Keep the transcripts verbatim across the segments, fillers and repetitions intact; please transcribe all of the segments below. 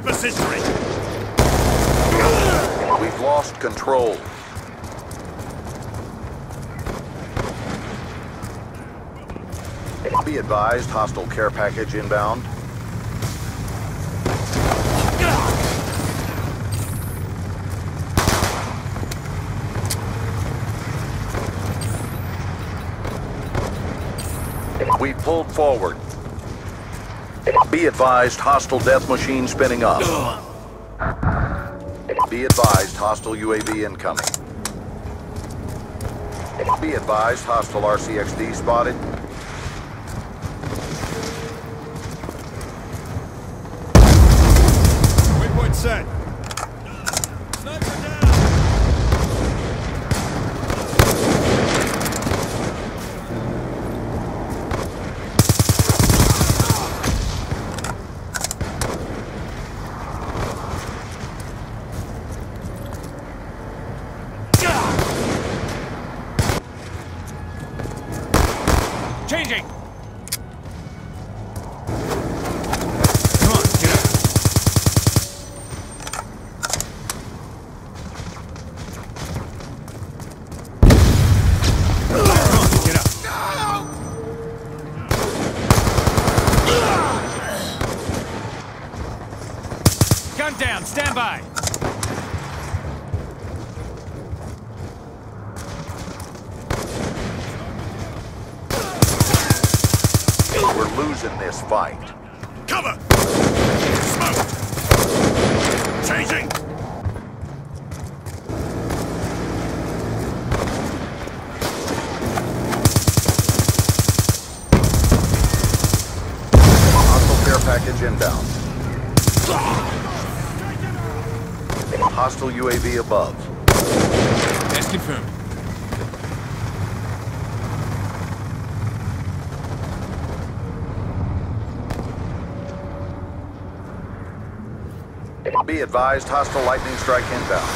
us history! We've lost control. Be advised, hostile care package inbound. We pulled forward. Be advised, hostile death machine spinning up. Be advised, hostile U A V incoming. Be advised, hostile R C X D spotted. Waypoint set. Sniper down! Changing! Come on, get up. Come on, get up. Gun down, stand by. We're losing this fight. Cover! Smoke! Changing! Hostile care package inbound. Hostile U A V above. That's confirmed. Be advised, hostile lightning strike inbound.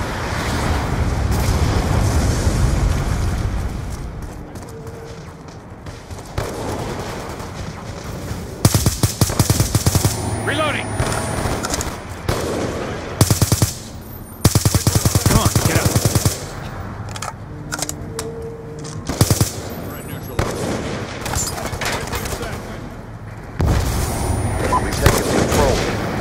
Reloading! Come on, get up. We're in neutral. We've taken control.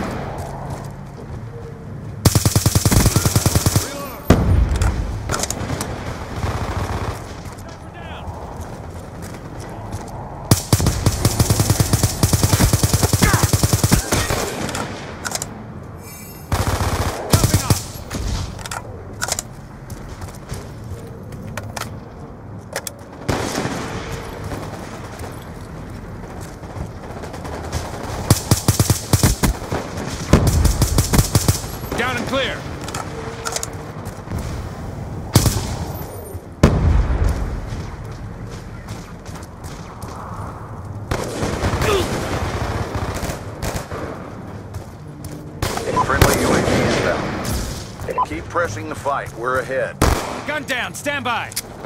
Down and clear. Friendly U A V inbound. Keep pressing the fight. We're ahead. Gun down, stand by.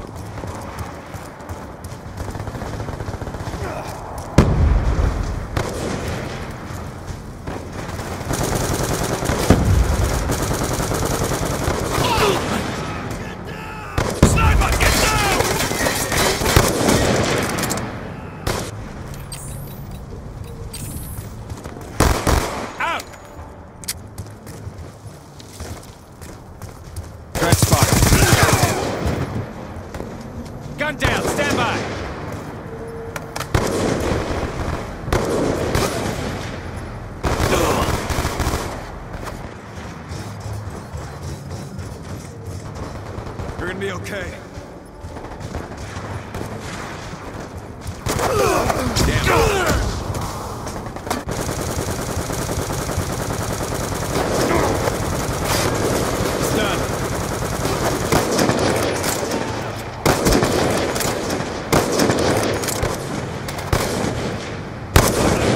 Sniper, get down! Out! Threat spotted. Gun down, stand by. You're gonna be okay. Damn it. It's done.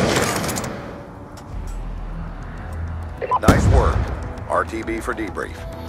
Nice work. R T B for debrief.